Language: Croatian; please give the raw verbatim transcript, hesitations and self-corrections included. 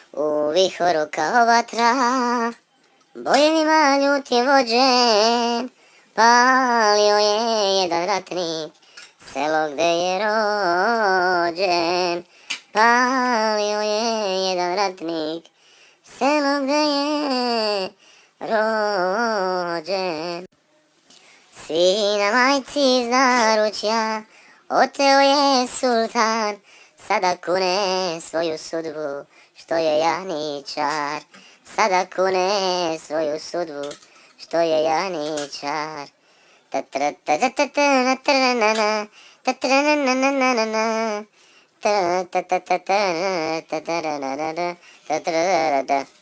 u vihoru kao vatra, bojevima ljutim vođen, palio je jedan ratnik selo gde je rođen. Palio je jedan ratnik selo gde je rođen. Sina majci iz naručja oteo je sultan, sada kune svoju sudbu što je janičar. Sada kune svoju sudbu što je janičar. Ta